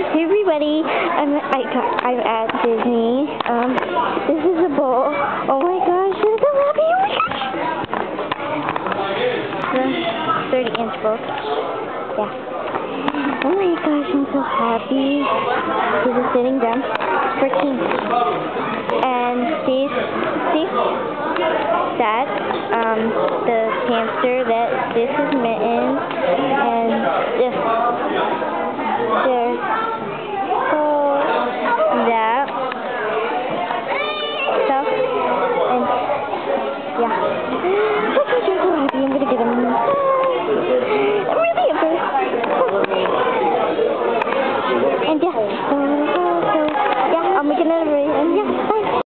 Hey everybody, I'm at Disney. This is a bowl. Oh my gosh, I'm so happy! Oh my gosh! The 30-inch bowl. Yeah. Oh my gosh, I'm so happy. This is sitting down for King. And see that the hamster, that this is Mitten, and there